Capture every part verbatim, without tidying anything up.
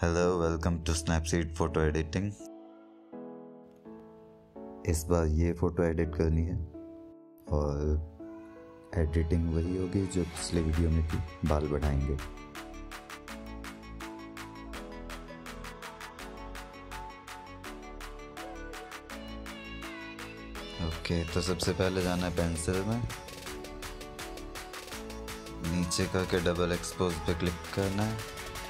Hello, welcome to Snapseed photo editing. इस बार ये फ़ोटो एडिट करनी है और एडिटिंग वही होगी जो पिछले वीडियो में थी, बाल बढ़ाएंगे। ओके, तो सबसे पहले जाना है पेंसिल में, नीचे करके डबल एक्सपोज पे क्लिक करना है,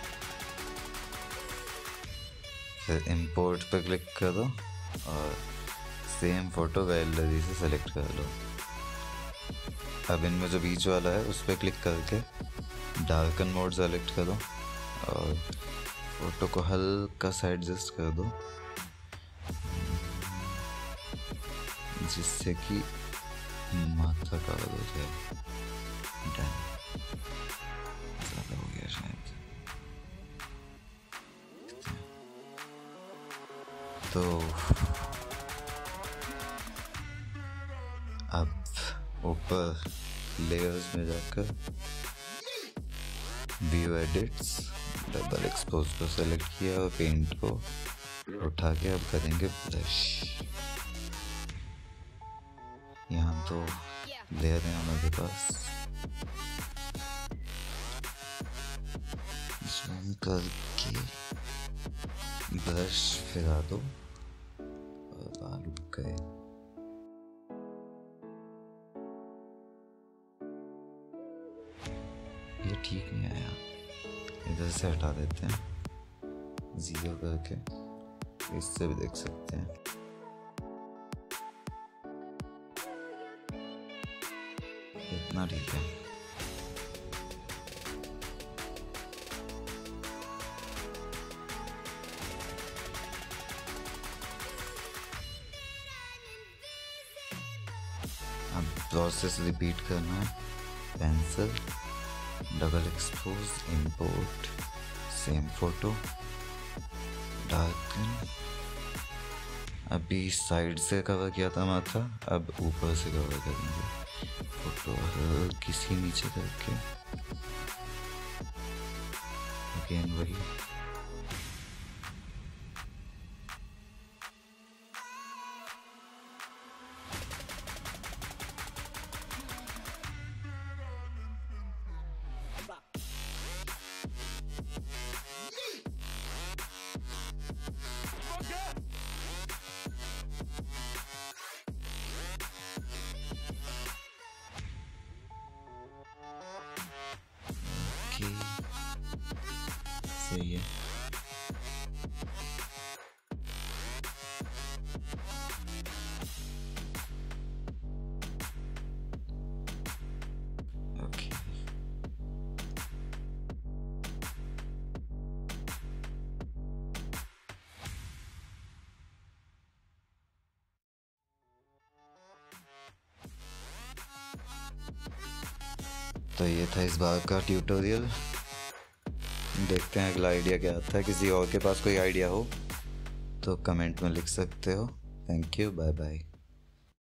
फिर इंपोर्ट पे क्लिक कर दो और सेम फोटो गैलरी से सेलेक्ट कर लो। अब इनमें जो बीच वाला है उस पर क्लिक करके डार्कन मोड सेलेक्ट करो और फोटो को हल्का सा एडजस्ट कर दो जिससे कि माथा कवर हो जाए। डन, ज़्यादा हो गया शायद। तो अब ऊपर लेयर्स में जाकर व्यू एडिट्स, डबल एक्सपोज को सेलेक्ट किया और पेंट को उठा के अब करेंगे ब्रश। यहाँ तो लेयर है हमारे पास, जूम करके ब्रश फिरा दो और बाल उग गए। ये ठीक नहीं आया, इधर से हटा देते हैं जीरो करके, इससे भी देख सकते हैं। इतना ठीक है। अब प्रोसेस रिपीट करना है, pencil, double expose, import, same photo, darken. अभी साइड से कवर किया था माथा, अब ऊपर से कवर करेंगे फोटो हल्की सी नीचे करके। अगेन वही, सही है। ओके, तो ये था इस बार का ट्यूटोरियल। देखते हैं अगला आइडिया क्या आता है। किसी और के पास कोई आइडिया हो तो कमेंट में लिख सकते हो। Thank you, bye bye.